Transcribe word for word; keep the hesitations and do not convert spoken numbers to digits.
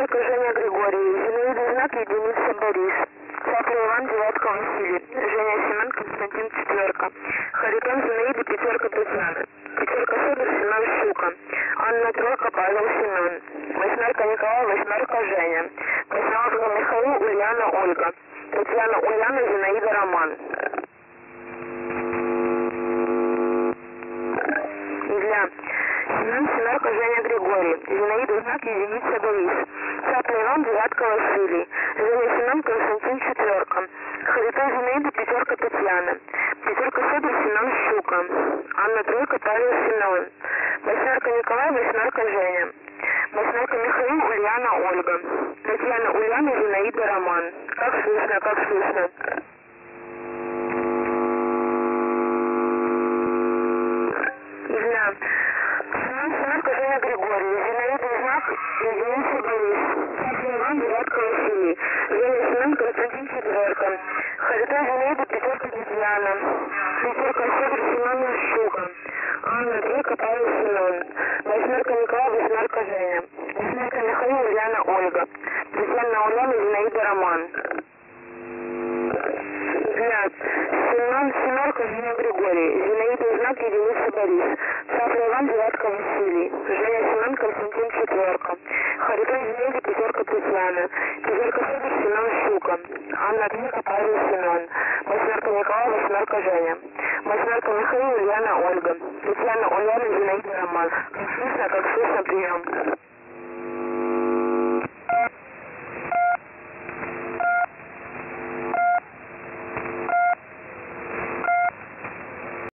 Семерка Женя Григорий, Зинаида знак единица Борис. Цапля Иван, девятка Василий, Женя Семен, Константин четверка. Харитон Зинаида, пятерка Татьяна. Пятерка Федор, Семен Щука. Анна тройка, Павел Семен. Восьмерка Николай, восьмерка Женя. Красноярска Михаил, Ульяна Ольга. Татьяна Ульяна, Зинаида Роман. Илья. Семен Семерка Женя Григорий. Зинаида знак единица Борис. Цапля Иван, девятка Василий. Женя Семен, Константин четверка. Харитон Зинаида, пятерка Татьяна. Пятерка Федор, Семен Щука. Анна тройка, Павел Семен. Восьмерка Николай, восьмерка Женя. Восьмерка Михаил, Ульяна Ольга. Татьяна Ульяна, Зинаида Роман. Как слышно, как слышно. Илья. Семен Семерка Женя Григорий. Зинаида знак единица Борис. Цапля Иван, девятка Василий. Женя Семен, Константин четверка. Харитон Зинаида, пятерка Татьяна. Пятерка Федор, Семен Щука. Анна тройка, Павел Семен. Восьмерка Николай, восьмерка Женя. Восьмерка Михаил, Ульяна Ольга. Татьяна Ульяна, Зинаида Роман. Взгляд. Семен Семерка Женя Григорий. Зинаида знак единица Борис. Цапля Иван, девятка Василий. Женя Семен, Константин четверка. Харитон Зинаида, пятерка Татьяна. Пятерка Федор, Семен Щука. Анна тройка, Павел Семен. Восьмерка Николай, восьмерка Женя. Восьмерка Михаил, Ульяна Ольга. Татьяна Ульяна, Зинаида Роман. Как слышно, как слышно, прием.